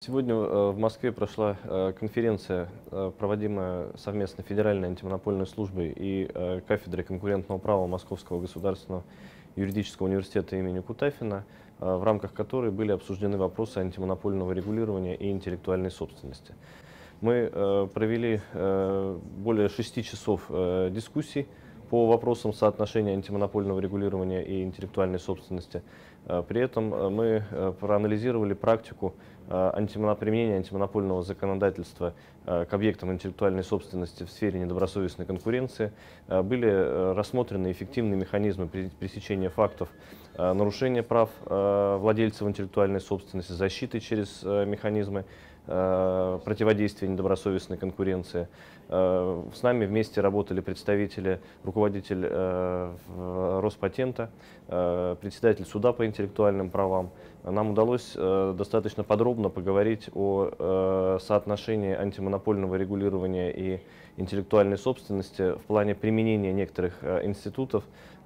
Сегодня в Москве прошла конференция, проводимая совместно Федеральной антимонопольной службой и кафедрой конкурентного права Московского государственного юридического университета имени Кутафина, в рамках которой были обсуждены вопросы антимонопольного регулирования и интеллектуальной собственности. Мы провели более 6 часов дискуссий по вопросам соотношения антимонопольного регулирования и интеллектуальной собственности. При этом мы проанализировали практику применения антимонопольного законодательства к объектам интеллектуальной собственности в сфере недобросовестной конкуренции. Были рассмотрены эффективные механизмы пресечения фактов нарушения прав владельцев интеллектуальной собственности, защиты через механизмы противодействия недобросовестной конкуренции. С нами вместе работали руководитель Роспатента, председатель суда по интеллектуальным правам. Нам удалось достаточно подробно поговорить о соотношении антимонопольного регулирования и интеллектуальной собственности в плане применения некоторых институтов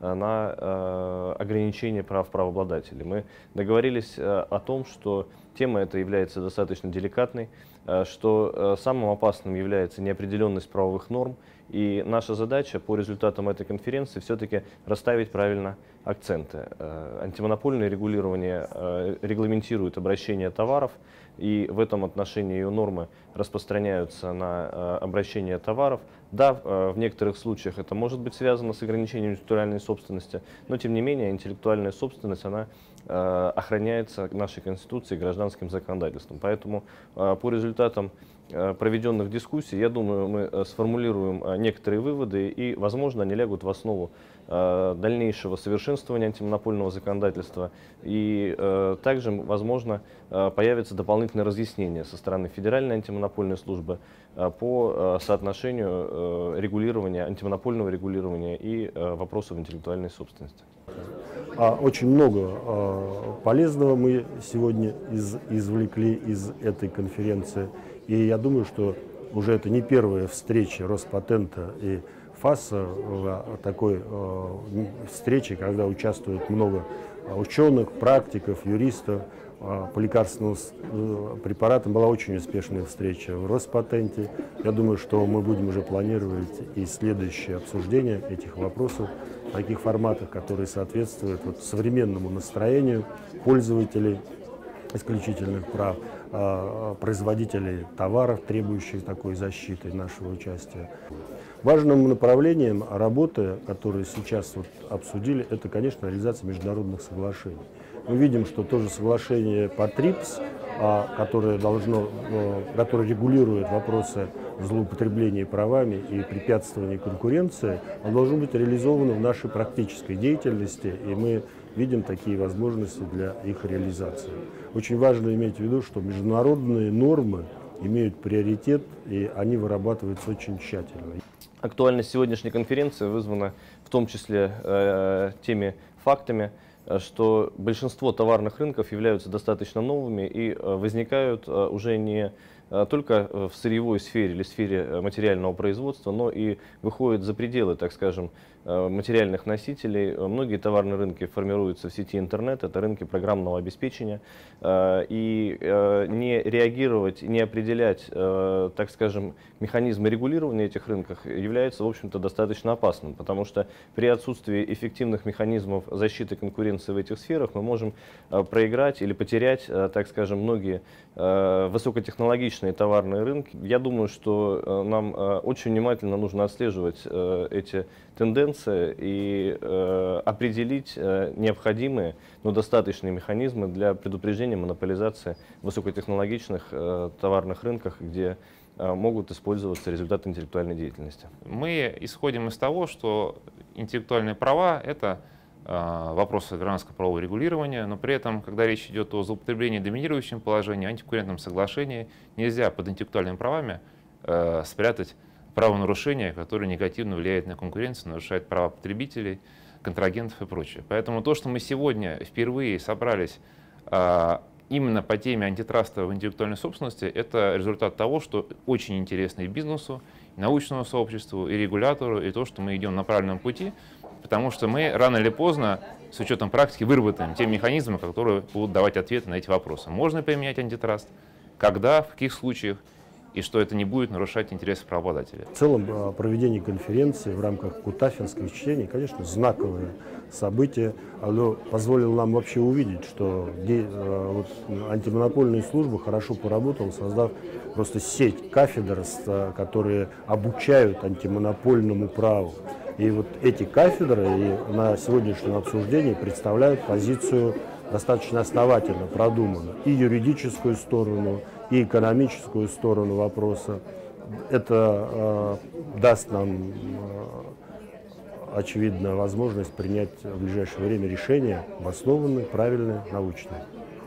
на ограничение прав правообладателей. Мы договорились о том, что тема эта является достаточно деликатной, что самым опасным является неопределенность правовых норм, и наша задача по результатам этой конференции все-таки расставить правильно акценты. Антимонопольное регулирование регламентирует обращение товаров, и в этом отношении ее нормы распространяются на обращение товаров. Да, в некоторых случаях это может быть связано с ограничением интеллектуальной собственности, но тем не менее интеллектуальная собственность, она охраняется нашей Конституцией и гражданским законодательством. Поэтому по результатам проведенных дискуссий, я думаю, мы сформулируем некоторые выводы и, возможно, они лягут в основу дальнейшего совершенствования антимонопольного законодательства. И также, возможно, появятся дополнительные разъяснения со стороны Федеральной антимонопольной службы по соотношению регулирования, антимонопольного регулирования и вопросов интеллектуальной собственности. Очень много полезного мы сегодня извлекли из этой конференции. И я думаю, что уже это не первая встреча Роспатента и ФАСа в такой встрече, когда участвует много ученых, практиков, юристов. По лекарственным препаратам была очень успешная встреча в Роспатенте. Я думаю, что мы будем уже планировать и следующее обсуждение этих вопросов в таких форматах, которые соответствуют современному настроению пользователей исключительных прав, производителей товаров, требующих такой защиты нашего участия. Важным направлением работы, которое сейчас обсудили, это, конечно, реализация международных соглашений. Мы видим, что то же соглашение по ТРИПС, которое регулирует вопросы злоупотребления правами и препятствования конкуренции, оно должно быть реализовано в нашей практической деятельности, и мы видим такие возможности для их реализации. Очень важно иметь в виду, что международные нормы имеют приоритет, и они вырабатываются очень тщательно. Актуальность сегодняшней конференции вызвана в том числе теми фактами, что большинство товарных рынков являются достаточно новыми и возникают уже не только в сырьевой сфере или сфере материального производства, но и выходят за пределы, так скажем, материальных носителей. Многие товарные рынки формируются в сети интернет, это рынки программного обеспечения. И не реагировать, не определять, так скажем, механизмы регулирования этих рынков является, в общем-то, достаточно опасным, потому что при отсутствии эффективных механизмов защиты конкуренции в этих сферах мы можем проиграть или потерять, так скажем, многие высокотехнологичные товарные рынки. Я думаю, что нам очень внимательно нужно отслеживать эти тенденции и определить необходимые, но достаточные механизмы для предупреждения монополизации высокотехнологичных товарных рынках, где могут использоваться результаты интеллектуальной деятельности. Мы исходим из того, что интеллектуальные права — это вопросы гражданского правового регулирования, но при этом, когда речь идет о злоупотреблении доминирующим положением, антиконкурентном соглашении, нельзя под интеллектуальными правами спрятать правонарушения, которые негативно влияют на конкуренцию, нарушают права потребителей, контрагентов и прочее. Поэтому то, что мы сегодня впервые собрались именно по теме антитрастовой интеллектуальной собственности, это результат того, что очень интересно и бизнесу, и научному сообществу, и регулятору, и то, что мы идем на правильном пути, потому что мы рано или поздно, с учетом практики, выработаем те механизмы, которые будут давать ответы на эти вопросы. Можно применять антитраст когда, в каких случаях, и что это не будет нарушать интересы правообладателя. В целом, проведение конференции в рамках Кутафинского чтения, конечно, знаковое событие. Оно позволило нам вообще увидеть, что вот, антимонопольная служба хорошо поработала, создав просто сеть кафедр, которые обучают антимонопольному праву. И вот эти кафедры и на сегодняшнем обсуждении представляют позицию достаточно основательно продуманную. И юридическую сторону, и экономическую сторону вопроса. Это даст нам, очевидно, возможность принять в ближайшее время решения обоснованные, правильные, научные.